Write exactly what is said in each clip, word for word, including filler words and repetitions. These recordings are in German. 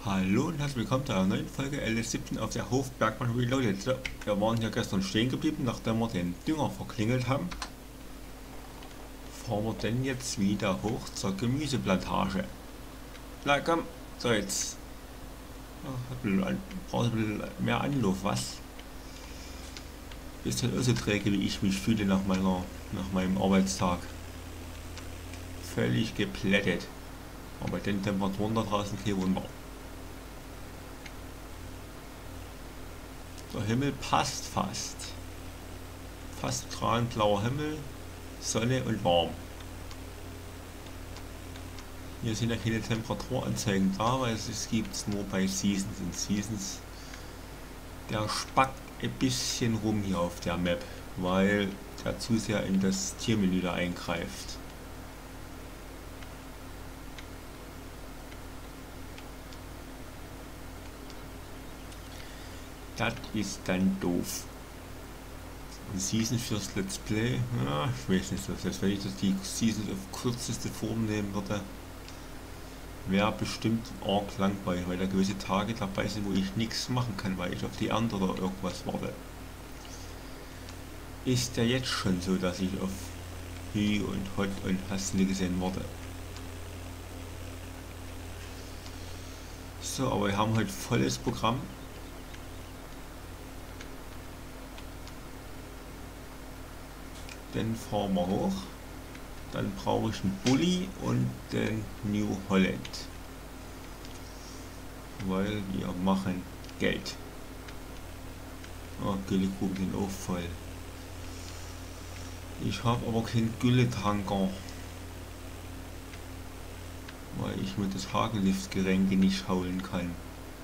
Hallo und herzlich willkommen zu einer neuen Folge L S siebzehn auf der Hof Bergmann Reloaded. So, wir waren hier gestern stehen geblieben, nachdem wir den Dünger verklingelt haben. Fahren wir denn jetzt wieder hoch zur Gemüseplantage. Na komm, so jetzt. Ach, ein bisschen an- brauchst ein bisschen mehr Anlauf, was? Bist halt auch so träge, wie ich mich fühle nach, meiner, nach meinem Arbeitstag. Völlig geplättet. Aber bei den Temperaturen da draußen kein Wunder. Der Himmel passt fast. Fast strahlend blauer Himmel, Sonne und warm. Hier sind ja keine Temperaturanzeigen da, weil es gibt es nur bei Seasons. Und Seasons, der spackt ein bisschen rum hier auf der Map, weil der zu sehr in das Tiermenü da eingreift. Das ist dann doof. Und Season fürs Let's Play, ja, ich weiß nicht, was das, wenn ich das die Seasons auf kürzeste Form nehmen würde, wäre bestimmt arg langweilig, weil da gewisse Tage dabei sind, wo ich nichts machen kann, weil ich auf die Ernte oder irgendwas warte. Ist ja jetzt schon so, dass ich auf Hü und Hot und hast nie gesehen warte. So, aber wir haben heute volles Programm. Dann fahren wir hoch. Dann brauche ich einen Bulli und den New Holland. Weil wir machen Geld. Oh, Güllegruben sind auch voll. Ich habe aber keinen Gülletanker. Weil ich mir das Hagelliftgeränke nicht holen kann.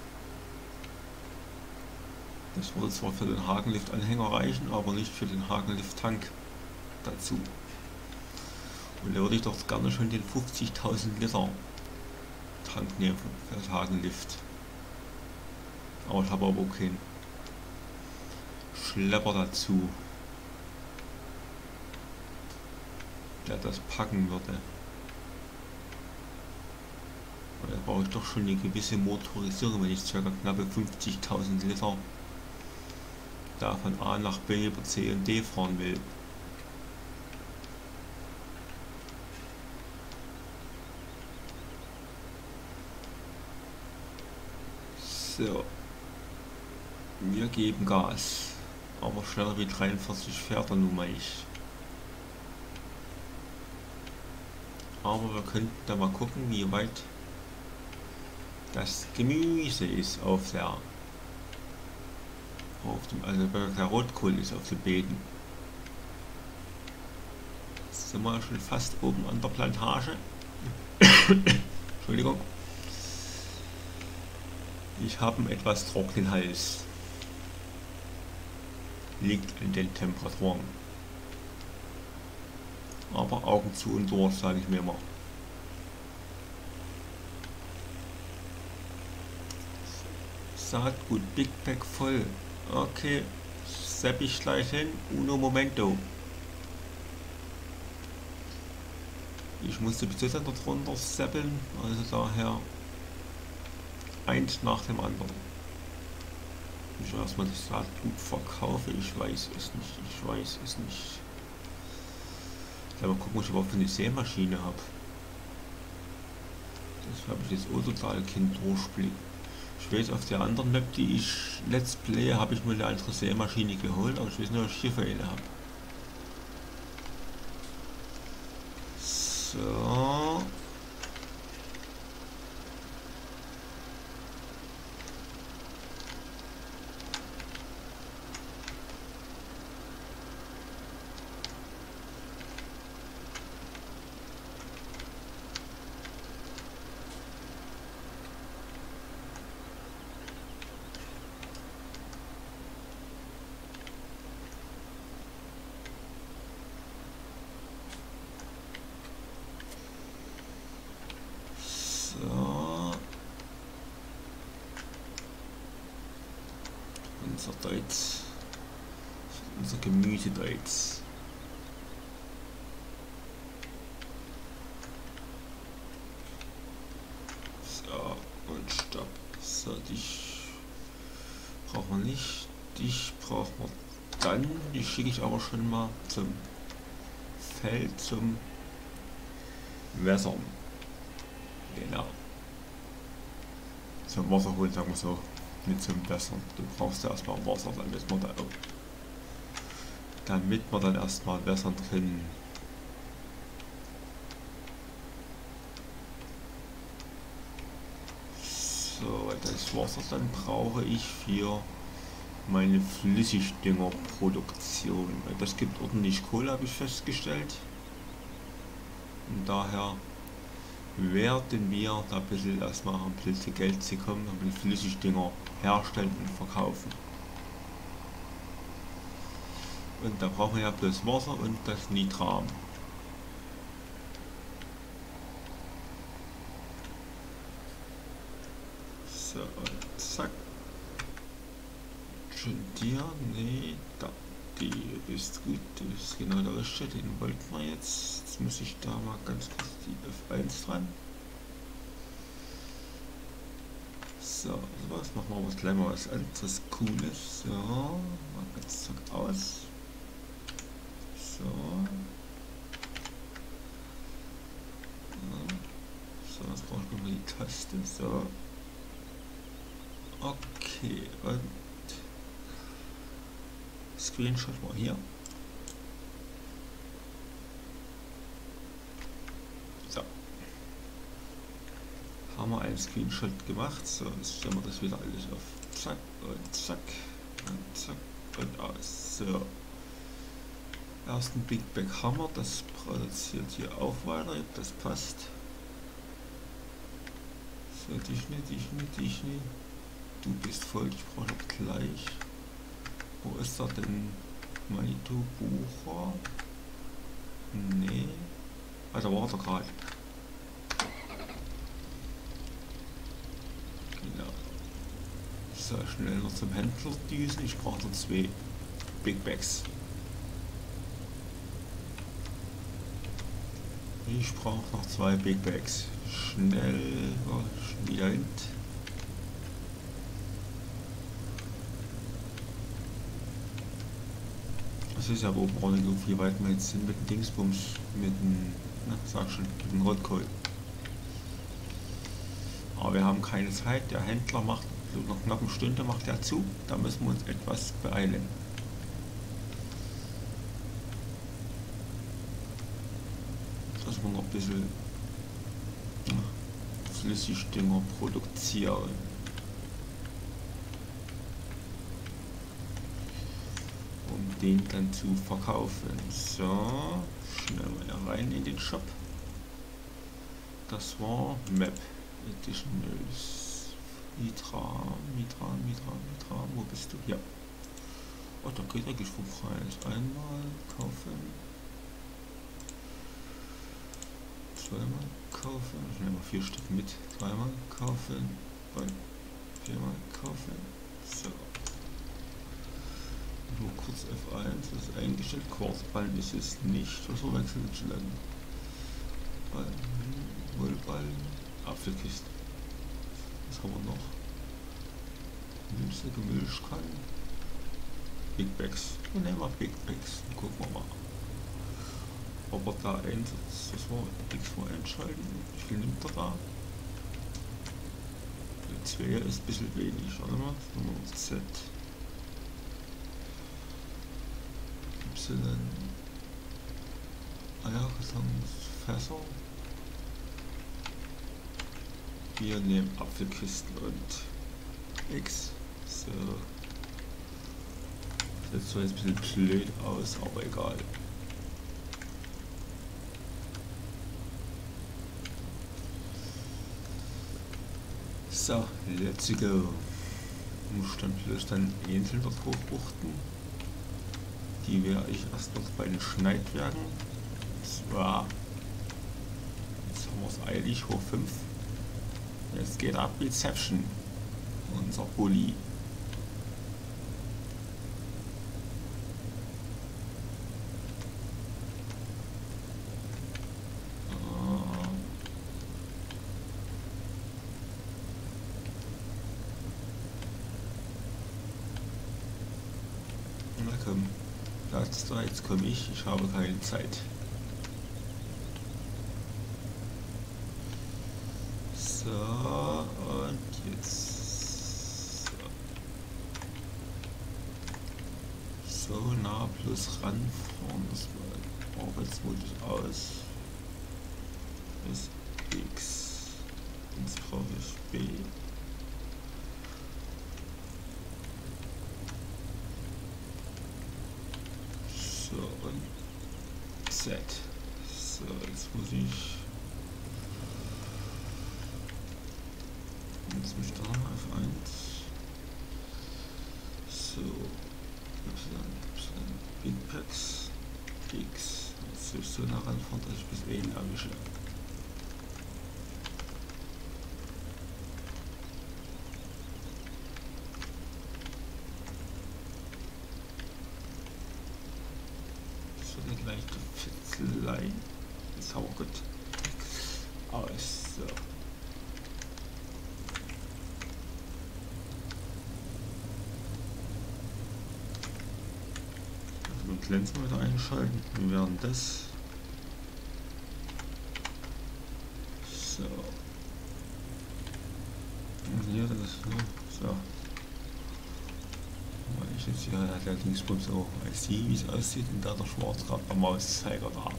Das würde zwar für den Hagenlift-Anhänger reichen, aber nicht für den Hagenlift-Tank dazu. Und da würde ich doch gerne schon den fünfzigtausend Liter Tank nehmen für das Hagenlift. Aber ich habe aber auch keinen Schlepper dazu, der das packen würde. Da brauche ich doch schon eine gewisse Motorisierung, wenn ich ca. knappe fünfzigtausend Liter da von A nach B über C und D fahren will. So, wir geben Gas, aber schneller wie dreiundvierzig fährt er nun mal nicht. Aber wir könnten da mal gucken, wie weit das Gemüse ist auf der, auf dem, also der Rotkohl ist auf den Beeten. Jetzt sind wir schon fast oben an der Plantage. Entschuldigung. Ich habe einen etwas trockenen Hals. Liegt in den Temperaturen. Aber Augen zu und durch, sage ich mir immer. Saatgut, Big Pack voll. Okay, sepp ich gleich hin. Uno momento. Ich musste bis jetzt darunter seppeln, also daher eins nach dem anderen. Ich erstmal das Saatgut verkaufe, ich weiß es nicht, ich weiß es nicht. Mal gucken, was ich überhaupt für eine Sämaschine habe. Das habe ich jetzt auch total keinen Durchblick. Ich weiß, auf der anderen Map, die ich Let's Play, habe ich mir eine andere Sämaschine geholt, aber ich weiß nicht, was ich hier für eine habe. So. So. Unser Deutsch. Unser Gemüse Deutsch. So, und stopp. So, dich brauchen wir nicht. Dich brauchen wir dann. Die schicke ich aber schon mal zum Feld, zum Wässern. Genau. Zum Wasser holen, sagen wir so. Nicht zum Wässern. Du brauchst ja erstmal Wasser, damit wir, da, damit wir dann erstmal wässern können. So, das Wasser dann brauche ich für meine Flüssigdüngerproduktion. Das gibt ordentlich Kohle, habe ich festgestellt. Und daher werden wir da ein bisschen erstmal ein bisschen zu Geld zu kommen und den Flüssigdünger herstellen und verkaufen. Und da brauchen wir ja bloß Wasser und das Nitram. So, und zack. Schon dir, nee, da, die ist gut, das ist genau der richtige, den wollten wir jetzt. Jetzt muss ich da mal ganz kurz die F eins dran. So, was machen wir was gleich mal was anderes Cooles. So, mal ganz zack aus. So. So, jetzt brauche ich nochmal die Taste. So. Okay, und Screenshot mal hier. So. Haben wir einen Screenshot gemacht. So, jetzt stellen wir das wieder alles auf. Zack und zack und zack und aus. So. Ersten Big Bag haben wir. Das produziert hier auch weiter. Das passt. So, dich nicht, dich nicht, dich nicht. Du bist voll, ich brauche noch gleich. Wo ist er denn? Manitou Bucher? Nee. Also war er gerade. Genau. So, schnell noch zum Händler düsen. Ich brauche noch zwei Big Bags. Ich brauche noch zwei Big Bags. Schnell, oh, wieder hin. Das ist ja wo brauche ich so viel weit wir jetzt sind mit dem Dingsbums, mit dem, na, sag schon, mit dem Rotkohl. Aber wir haben keine Zeit, der Händler macht, so noch knapp eine Stunde macht er zu, da müssen wir uns etwas beeilen. Dass wir noch ein bisschen Flüssigdünger produzieren. Um den dann zu verkaufen. So, schnell mal rein in den Shop. Das war Map Additionals. Mitra, Mitra, Mitra, Mitra, wo bist du? Ja. Oh, da geht eigentlich vom Preis. Einmal kaufen. Zweimal kaufen. Ich nehme mal vier Stück mit. Dreimal kaufen. Und viermal kaufen. So. Nur kurz F eins, das ist eingestellt. Quarzballen ist es nicht. Was wir wechseln zu lang. Ballen, Wollballen, Apfelkiste. Was haben wir noch? Milchsäcke, Milchkannen. Big Bags. Wir nehmen mal Big Bags. Gucken wir mal. Ob er da einsetzt. Das war X mal einschalten. Wie viel nimmt er da? zwei ist ein bisschen wenig. Warte mal. Nummer Z. Y. Eierkartons, Fässer. Wir nehmen Apfelkisten und X. So. Das sieht zwar jetzt ein bisschen blöd aus, aber egal. So, let's go. Muss dann bloß dann Insel dort hochbuchten. Die werde ich erst noch bei den Schneidwerken. Zwar. Jetzt haben wir es eilig, hoch fünf. Jetzt geht ab Reception. Unser Bulli. komm, Platz da, jetzt komme ich, ich habe keine Zeit. So, und jetzt so, so nah plus ranfahren, das Arbeitsmodus aus, ist X, jetzt brauche ich B. So, und Z. So, jetzt muss ich. Jetzt muss ich da nochmal F eins. So, Y, Y, Bitpacks, X. Jetzt soll ich so nah ranfahren, dass ich bis E erwische. Eine leichte Fitzelei. Ist aber gut. Aus. So. Also den Glänzen wieder einschalten. Wir werden das. So. Und hier das. So. Weil ich jetzt hier hat der Dingsbums auch I C, wie es aussieht, und da der schwarz gerade der Mauszeiger da.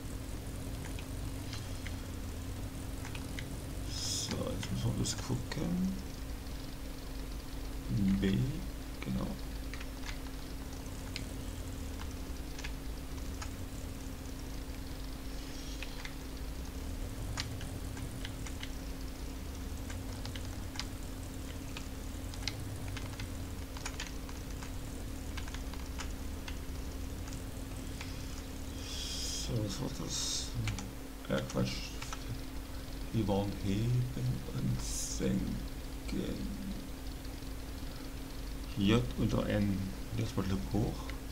So, jetzt müssen wir bloß gucken. B, genau. Was war das? Ja, Quatsch. Die waren heben und senken. J unter N. Jetzt mal hoch.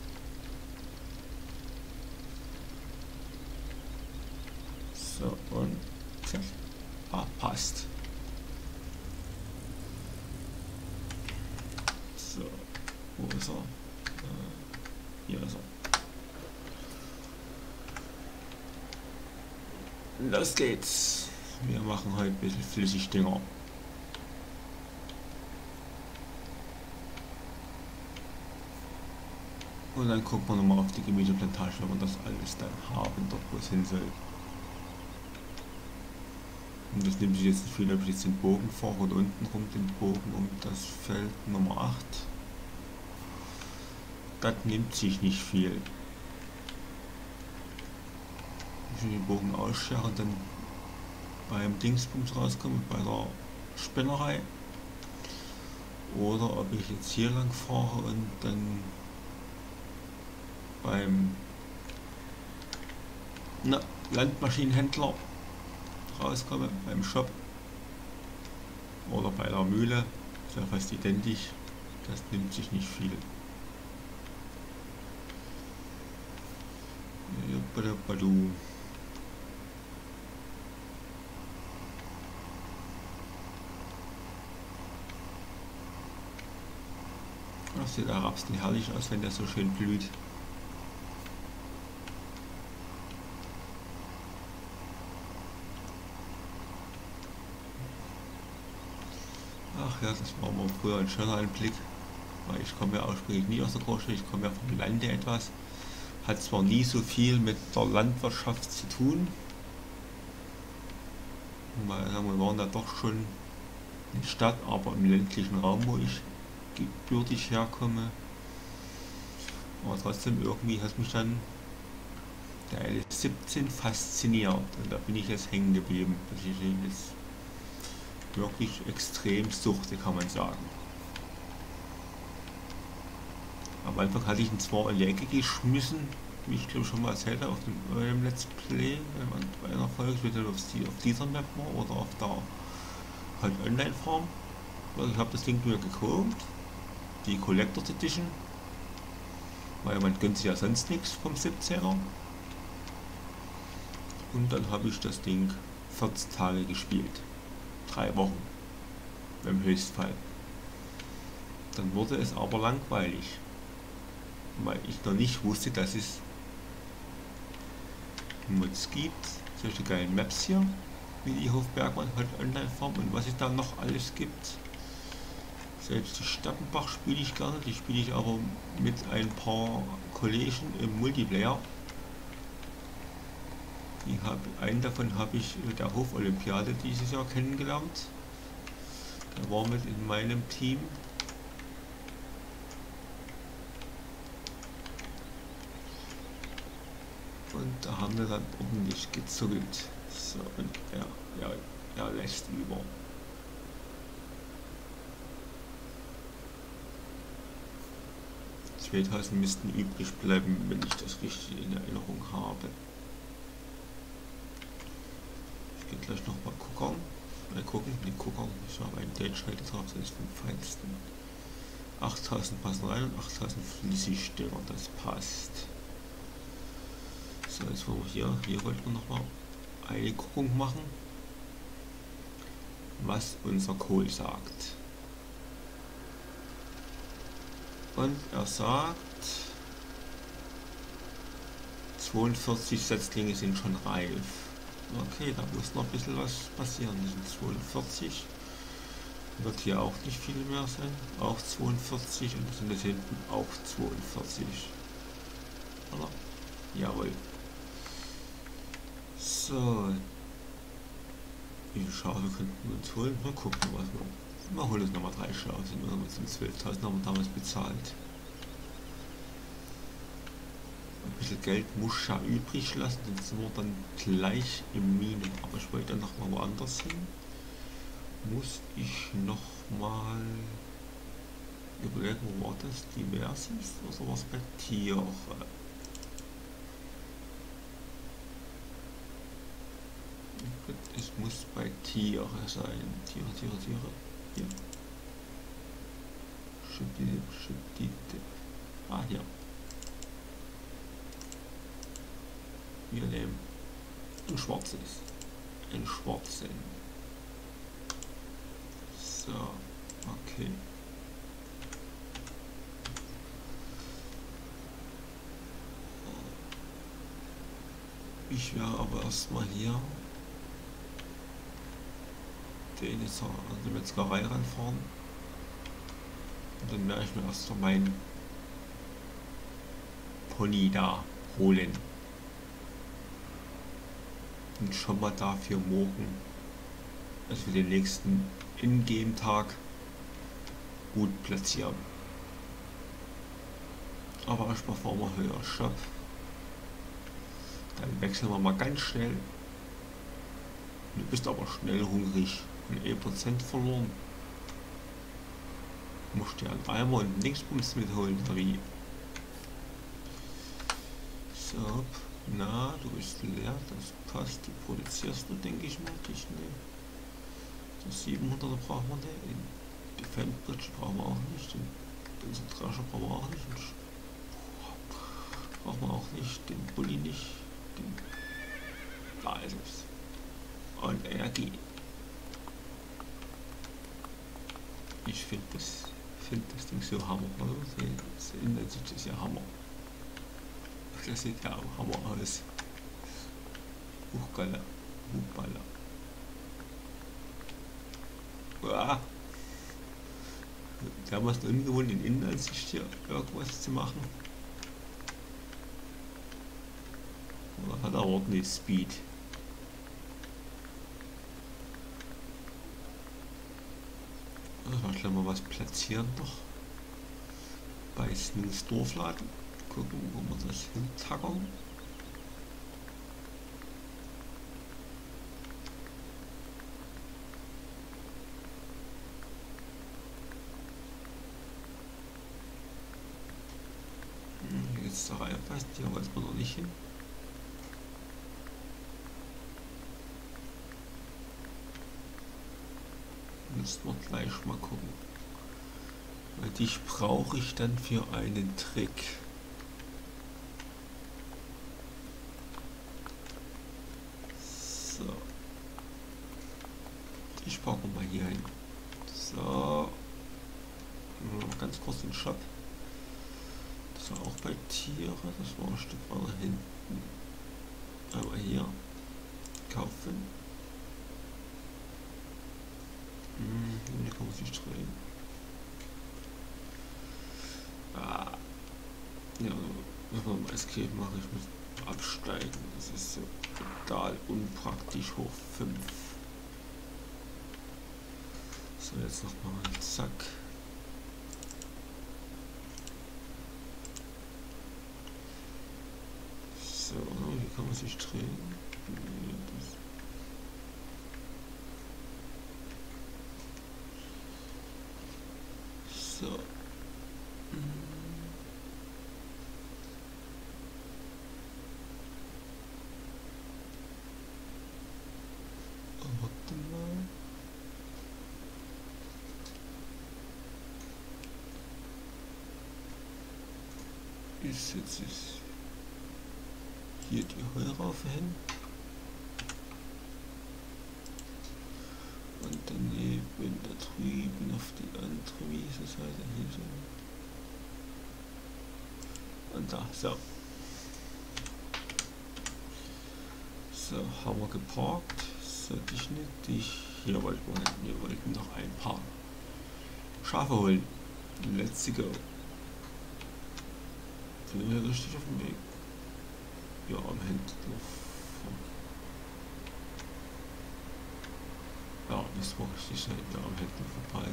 So, und zack. Ah, passt. So, wo ist er? Äh, hier ist er. Los geht's. Wir machen heute ein bisschen flüssig Dinger. Und dann gucken wir nochmal auf die Gemüseplantage, wenn wir das alles dann haben, dort wo es hin soll. Und das nimmt sich jetzt nicht viel, ob ich jetzt den Bogen fahre und unten rum den Bogen um das Feld Nummer acht. Das nimmt sich nicht viel. Ich will den Bogen ausscheren und dann beim Dingsbums rauskommen, bei der Spinnerei. Oder ob ich jetzt hier lang fahre und dann beim na, Landmaschinenhändler rauskomme, beim Shop. Oder bei der Mühle. Ist ja fast identisch. Das nimmt sich nicht viel. Badu. Das sieht der Raps nicht herrlich aus, wenn der so schön blüht. Ach ja, das war mal früher ein schöner Anblick, weil ich komme ja ursprünglich nie aus der Großstadt, ich komme ja vom Lande etwas. Hat zwar nie so viel mit der Landwirtschaft zu tun, weil wir waren da doch schon in Stadt, aber im ländlichen Raum, wo ich gebürtig herkomme. Aber trotzdem irgendwie hat mich dann der L siebzehn fasziniert und da bin ich jetzt hängen geblieben, dass ich jetzt wirklich extrem suchte, kann man sagen. Am Anfang hatte ich ihn zwar in die Ecke geschmissen, wie ich glaube schon mal erzählt habe auf dem, äh, im Let's Play, wenn man bei einer Folge, ich weiß nicht, ob es die auf dieser Map war oder auf der halt Online-Farm. Also ich habe das Ding mir gekauft, die Collector's Edition, weil man gönnt sich ja sonst nichts vom siebzehner. Und dann habe ich das Ding vierzehn Tage gespielt. Drei Wochen. Im Höchstfall. Dann wurde es aber langweilig. weil ich noch nicht wusste, dass es Mods gibt, solche geilen Maps hier, wie die Hofbergmann halt Online-Form und was es da noch alles gibt. Selbst die Stappenbach spiele ich gerne, die spiele ich aber mit ein paar Kollegen im Multiplayer. Die hab, einen davon habe ich mit der Hofolympiade dieses Jahr kennengelernt. Der war mit in meinem Team. Und da haben wir dann ordentlich gezuckelt. So, und er, er, er lässt über. zweitausend müssten übrig bleiben, wenn ich das richtig in Erinnerung habe. Ich gehe gleich noch mal gucken. Mal gucken, die gucken. Ich habe einen Date-Schalter drauf, das ist vom Feinsten. achttausend passen rein und achttausend flüssig Stinger, das passt. So, jetzt wollen wir hier, hier wollten wir noch mal eine Guckung machen, was unser Kohl sagt. Und er sagt, zweiundvierzig Setzlinge sind schon reif. Okay, da muss noch ein bisschen was passieren. Das sind zweiundvierzig. Wird hier auch nicht viel mehr sein. Auch zweiundvierzig und das sind das hinten auch zweiundvierzig. Oder? Jawohl. So. Wie viele Schafe könnten wir uns holen? Mal gucken, was wir. Wir holen uns nochmal drei Schafe. Sind wir mit zwölftausend haben wir damals bezahlt. Ein bisschen Geld muss ja übrig lassen, sonst sind wir dann gleich im Minus. Aber ich wollte dann noch mal woanders hin. Muss ich noch mal überlegen, wo war das? Diverses oder was bei Tiere? Es muss bei Tiere sein. Tiere, Tiere, Tiere. Hier. Schüttite, Schüttite. Ah, hier. Wir nehmen ein schwarzes. Ein schwarzen. So, okay. Ich werde aber erstmal hier den jetzt an die Metzgerei ranfahren. Und dann werde ich mir erst mal meinen Pony da holen. Und schon mal dafür morgen, also für den nächsten Ingame-Tag, gut platzieren. Aber erstmal fahren wir höher Shop. Dann wechseln wir mal ganz schnell. Du bist aber schnell hungrig und ein Prozent verloren. Musst dir einen Eimer und Dingsbums mitholen, oder wie? So, na, du bist leer, das passt. Die produzierst du, denke ich mal, dich ne. Das siebenhunderter brauchen wir nicht. Die Fanbridge brauchen wir auch nicht. Den, den Trasher brauchen wir auch nicht. Den brauchen wir auch nicht. Den Bulli nicht. Den, da ist es. Und Energie. Ich finde das, find das Ding so Hammer. Also, das Innensicht ist ja Hammer. Das sieht ja auch Hammer aus. Hochgalle. Hochballer. Uah. Damals ungewohnt in Innenansicht hier irgendwas zu machen. Oder hat er ordentlich Speed? Also mal was platzieren noch. Bei Snooze Dorfladen. Gucken, wo wir das hintackern. Hier ist der Reihe fast, hier weiß man noch nicht hin. Müssen wir gleich mal gucken. Weil dich brauche ich dann für einen Trick. So. Ich packen mal hier hin. So. Ganz kurz den Shop. So, auch bei Tiere, das war ein Stück weiter hinten. Aber hier, kaufen. Hm, hier kann man sich drehen. Ah. Ja, wenn man mal Escape mache, ich muss absteigen. Das ist so total unpraktisch hoch fünf. So, jetzt nochmal zack. So, hier kann man sich drehen. So. Warte mal. Ist jetzt ist hier die Heuraufe hin. Und daneben da drüben auf die andere Wiesenseite hier so. Und da, so. So, haben wir geparkt. So, dich nicht, dich. Hier wollten wir hin. Wir wollten noch ein paar Schafe holen. Let's go. Sind wir richtig auf dem Weg? Ja, am Händler. Ja, das war richtig schnell da am Händler vorbei.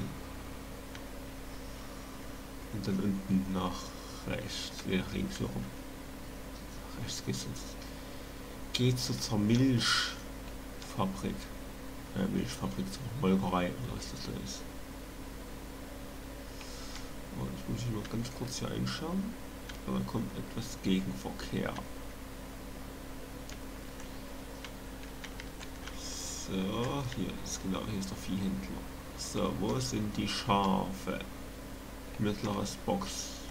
Und dann unten nach rechts, ne, nach links herum. Nach rechts geht's jetzt. Geht's so zur Milchfabrik. Äh, Milchfabrik, zur Molkerei oder was das da ist. Und ich muss hier noch ganz kurz hier einschauen. Aber da kommt etwas Gegenverkehr. So, hier ist genau, hier ist der Viehhändler. So, wo sind die Schafe? Mittleres Box.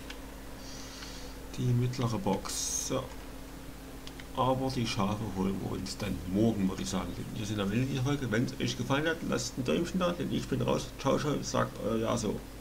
Die mittlere Box. So. Aber die Schafe holen wir uns dann morgen, würde ich sagen. Wir sind am Ende dieser Folge. Wenn es euch gefallen hat, lasst ein Däumchen da, denn ich bin raus. Ciao, ciao, sagt euer Jaso.